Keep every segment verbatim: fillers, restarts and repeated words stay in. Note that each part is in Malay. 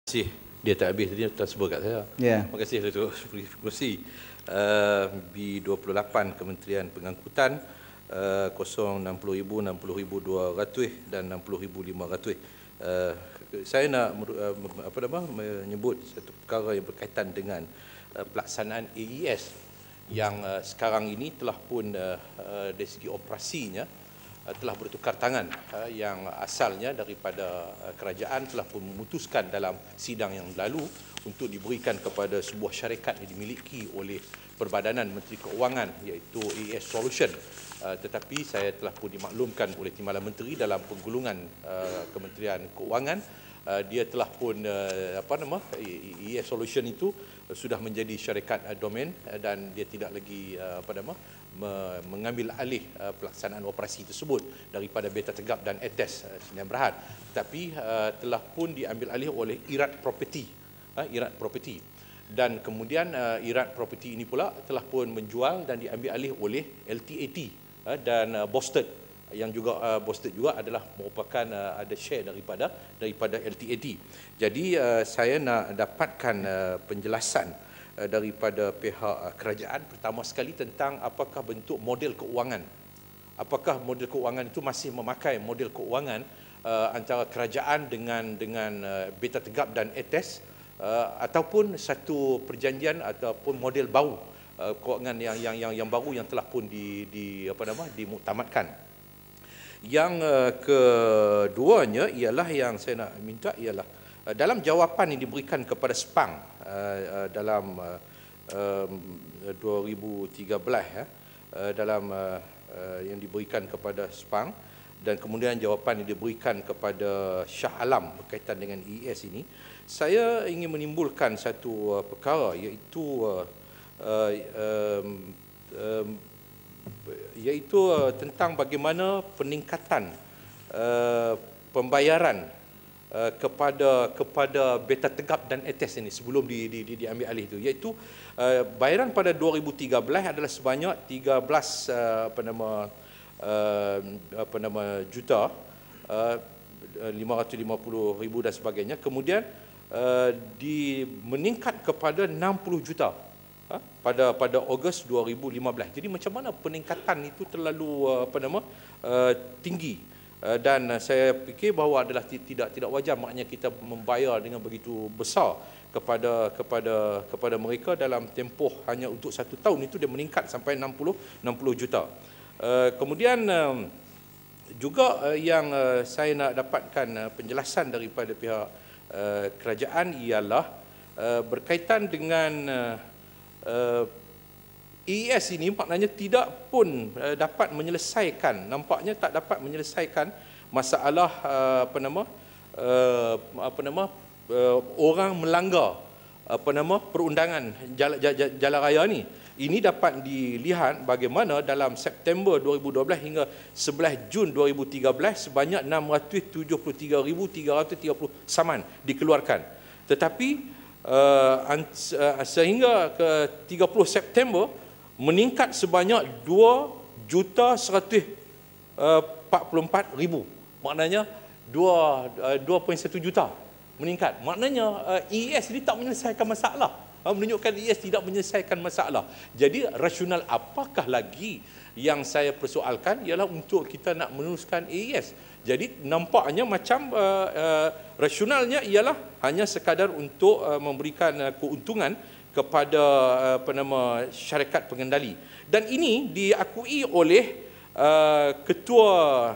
Terima kasih. Dia tak habis tadi, tak sebut kat saya. Ya. Terima kasih Datuk Kursi. Uh, B dua puluh lapan Kementerian Pengangkutan uh, kosong enam puluh ribu, enam puluh ribu dua ratus dan enam puluh ribu lima ratus. Uh, saya nak uh, apa nama menyebut satu perkara yang berkaitan dengan uh, pelaksanaan A E S yang uh, sekarang ini telah pun uh, uh, dari segi operasinya uh, telah bertukar tangan, uh, yang asalnya daripada uh, kerajaan telah pun memutuskan dalam sidang yang lalu untuk diberikan kepada sebuah syarikat yang dimiliki oleh Perbadanan Menteri Keuangan, iaitu A E S Solution. Uh, tetapi saya telah pun dimaklumkan oleh Timbalan Menteri dalam penggulungan uh, Kementerian Keuangan, uh, dia telah pun uh, apa nama A E S Solution itu uh, sudah menjadi syarikat uh, domain uh, dan dia tidak lagi uh, apa nama me mengambil alih uh, pelaksanaan operasi tersebut daripada Beta Tegap dan A T E S uh, Sdn Bhd, tetapi uh, telah pun diambil alih oleh Irad Property, uh, Irad Property. Dan kemudian uh, Irad Property ini pula telah pun menjual dan diambil alih oleh L T A T uh, dan uh, Boston, yang juga uh, Boston juga adalah merupakan uh, ada share daripada daripada L T A T. Jadi uh, saya nak dapatkan uh, penjelasan uh, daripada pihak uh, kerajaan, pertama sekali tentang apakah bentuk model keuangan. Apakah model keuangan itu masih memakai model keuangan uh, antara kerajaan dengan dengan uh, Beta Tegap dan A T E S, Uh, ataupun satu perjanjian ataupun model baru uh, keuangan yang yang yang yang baru yang telah pun di di apa nama dimuktamadkan. Yang uh, keduanya ialah yang saya nak minta ialah uh, dalam jawapan yang diberikan kepada SPANG uh, uh, dalam uh, um, dua ribu tiga belas ya, uh, dalam uh, uh, yang diberikan kepada SPANG dan kemudian jawapan yang diberikan kepada Shah Alam berkaitan dengan A E S ini, saya ingin menimbulkan satu uh, perkara, iaitu uh, uh, um, um, iaitu uh, tentang bagaimana peningkatan uh, pembayaran uh, kepada kepada Beta Tegap dan A T E S ini sebelum di, di, di, diambil alih itu, iaitu uh, bayaran pada dua ribu tiga belas adalah sebanyak tiga belas uh, apa nama uh, apa nama juta, uh, lima ratus lima puluh ribu dan sebagainya. Kemudian Uh, di meningkat kepada enam puluh juta ha? pada pada Ogos dua ribu lima belas. Jadi macam mana peningkatan itu terlalu uh, apa nama uh, tinggi, uh, dan uh, saya fikir bahawa adalah tidak tidak wajar maknanya kita membayar dengan begitu besar kepada kepada kepada mereka dalam tempoh hanya untuk satu tahun. Itu dia meningkat sampai enam puluh juta. Uh, kemudian uh, juga uh, yang uh, saya nak dapatkan uh, penjelasan daripada pihak Uh, kerajaan ialah uh, berkaitan dengan uh, uh, A E S ini, maknanya tidak pun uh, dapat menyelesaikan, nampaknya tak dapat menyelesaikan masalah uh, apa nama uh, apa nama uh, orang melanggar apa nama perundangan jalan, jalan, jalan raya ni. Ini dapat dilihat bagaimana dalam September dua ribu dua belas hingga sebelas Jun dua ribu tiga belas sebanyak enam ratus tujuh puluh tiga ribu tiga ratus tiga puluh saman dikeluarkan. Tetapi uh, sehingga ke tiga puluh September meningkat sebanyak dua juta seratus empat puluh empat ribu. Maknanya dua perpuluhan satu juta meningkat. Maknanya uh, A E S ini tak menyelesaikan masalah. Menunjukkan A E S tidak menyelesaikan masalah. Jadi rasional apakah lagi yang saya persoalkan ialah untuk kita nak meneruskan A E S. Jadi nampaknya macam uh, uh, rasionalnya ialah hanya sekadar untuk uh, memberikan uh, keuntungan kepada uh, apa nama syarikat pengendali. Dan ini diakui oleh uh, ketua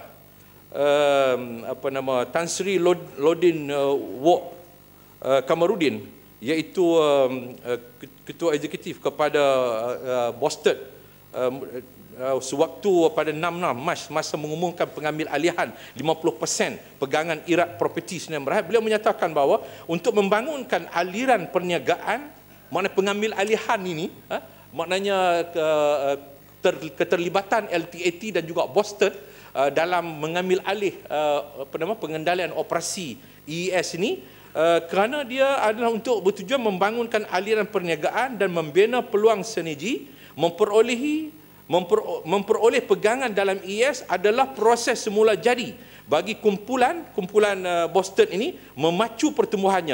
uh, apa nama Tan Sri Lodin uh, Wok uh, Kamarudin, iaitu um, uh, ketua eksekutif kepada uh, Boston uh, uh, sewaktu pada enam Mac masa mengumumkan pengambil alihan lima puluh peratus pegangan Irad Property Sdn Bhd, beliau menyatakan bahawa untuk membangunkan aliran perniagaan, maknanya pengambil alihan ini, uh, maknanya uh, ter, keterlibatan L T A T dan juga Boston uh, dalam mengambil alih uh, apa nama pengendalian operasi A E S ini, Uh, kerana dia adalah untuk bertujuan membangunkan aliran perniagaan dan membina peluang sinergi, memperolehi memper, memperoleh pegangan dalam A E S adalah proses semula jadi bagi kumpulan kumpulan uh, Boston ini memacu pertumbuhannya.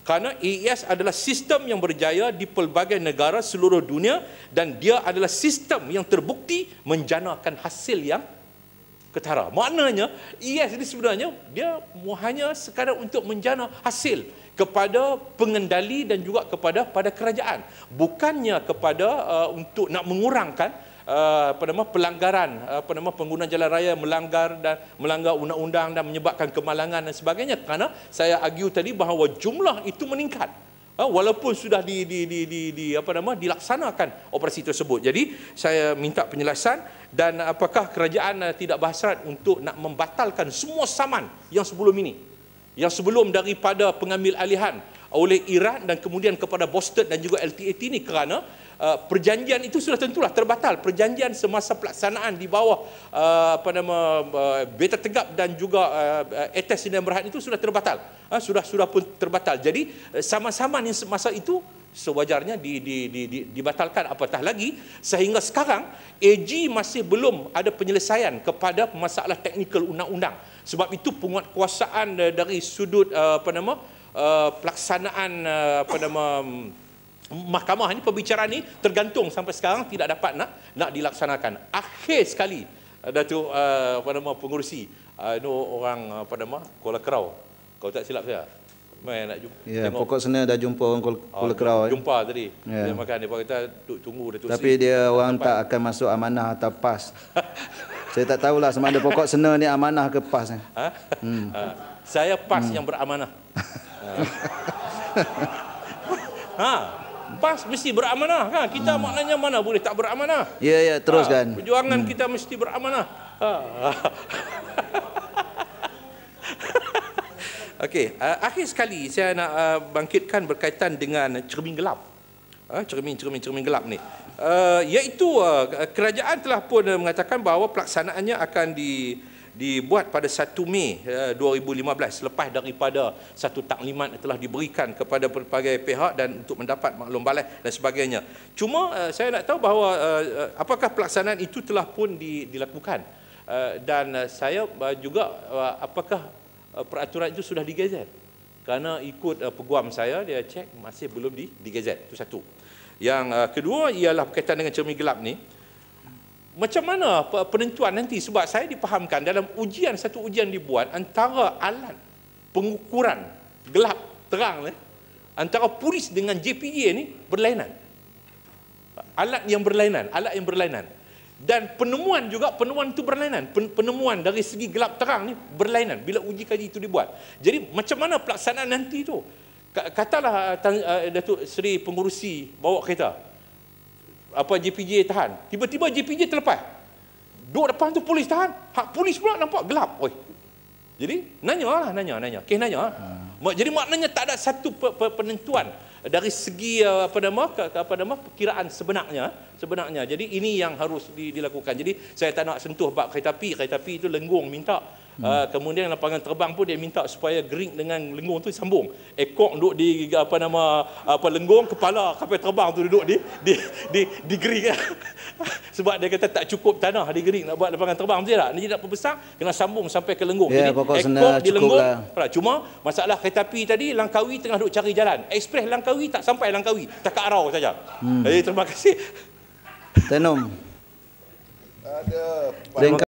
Kerana A E S adalah sistem yang berjaya di pelbagai negara seluruh dunia dan dia adalah sistem yang terbukti menjanakan hasil yang ketara. Maknanya A E S ini sebenarnya dia hanya sekadar untuk menjana hasil kepada pengendali dan juga kepada pada kerajaan, bukannya kepada uh, untuk nak mengurangkan uh, apa nama pelanggaran, apa nama pengguna jalan raya melanggar dan melanggar undang-undang dan menyebabkan kemalangan dan sebagainya. Kerana saya argue tadi bahawa jumlah itu meningkat uh, walaupun sudah di, di, di, di, di apa nama dilaksanakan operasi tersebut. Jadi saya minta penjelasan, dan apakah kerajaan uh, tidak berhasrat untuk nak membatalkan semua saman yang sebelum ini, yang sebelum daripada pengambil alihan oleh Iran dan kemudian kepada Boston dan juga L T A T ini, kerana uh, perjanjian itu sudah tentulah terbatal. Perjanjian semasa pelaksanaan di bawah uh, apa nama uh, Beta Tegap dan juga uh, Etes Sdn Bhd itu sudah terbatal. Uh, sudah sudah pun terbatal. Jadi uh, sama-sama yang semasa itu sewajarnya di, di, di, di, dibatalkan, apatah lagi sehingga sekarang A G masih belum ada penyelesaian kepada masalah teknikal undang-undang. Sebab itu penguatkuasaan dari sudut uh, apa nama uh, pelaksanaan uh, apa nama mahkamah ini, pembicaraan ini tergantung sampai sekarang tidak dapat nak nak dilaksanakan. Akhir sekali uh, Datuk uh, apa nama pengurusi uh, itu orang apa nama Kuala Kerau, kalau tak silap saya. Mai nak jumpa. Ya, pokok sana dah jumpa orang Kuala Kerau. Oh, jumpa tadi. Ya. Dia makan, dia kata tunggu Datuk Tapi Sri. dia orang tak akan masuk amanah atau PAS. Saya tak tahulah sama ada pokok sena ni amanah ke PAS. Ha? Hmm. Ha. Saya PAS hmm. yang beramanah. ha. PAS mesti beramanah. Ha. Kita hmm. maknanya mana boleh tak beramanah? Ya, ya, teruskan. Ha. Perjuangan hmm. kita mesti beramanah. Ha. Okey, uh, akhir sekali saya nak uh, bangkitkan berkaitan dengan cermin gelap. Uh, cermin-cermin cermin gelap ni. Uh, iaitu uh, kerajaan telah pun uh, mengatakan bahawa pelaksanaannya akan di dibuat pada satu Mei uh, dua ribu lima belas, selepas daripada satu taklimat yang telah diberikan kepada pelbagai pihak dan untuk mendapat maklum balai dan sebagainya. Cuma uh, saya nak tahu bahawa uh, apakah pelaksanaan itu telah pun di, dilakukan uh, dan uh, saya uh, juga uh, apakah uh, peraturan itu sudah digazet. Kerana ikut uh, peguam saya, dia cek masih belum di digazet. Itu satu. Yang uh, kedua ialah berkaitan dengan cermin gelap ni. Macam mana penentuan nanti? Sebab saya dipahamkan dalam ujian, satu ujian dibuat antara alat pengukuran gelap terang eh, antara polis dengan J P J ni berlainan. Alat yang berlainan, alat yang berlainan. Dan penemuan juga, penemuan itu berlainan. Penemuan dari segi gelap terang ni berlainan bila uji kaji itu dibuat. Jadi macam mana pelaksanaan nanti tu? Katalah Datuk Seri Pengurusi bawa kereta, apa J P J tahan, tiba-tiba J P J terlepas, duduk depan tu polis tahan, hak polis pula nampak gelap. Oi. Jadi nanya lah, nanya, nanya. Kes nanya. Hmm. Jadi maknanya tak ada satu penentuan dari segi apa nama apa nama perkiraan sebenarnya, sebenarnya. Jadi ini yang harus dilakukan. Jadi saya tak nak sentuh bab kereta api, kereta api itu Lenggong minta. Hmm. Uh, kemudian lapangan terbang pun dia minta supaya gering dengan Lenggong tu sambung. Ekor duduk di apa nama apa Lenggong, kepala kapal terbang tu duduk di di di, di gering. Sebab dia kata tak cukup tanah di gering nak buat lapangan terbang, betul tak? Dia nak perbesar kena sambung sampai ke Lenggong. Ya, jadi ekor di Lenggong. Lah. Cuma masalah kereta api tadi, Langkawi tengah duk cari jalan. Ekspres Langkawi tak sampai Langkawi, tak ke Arau saja. Hmm. Jadi terima kasih. Tenum. Ada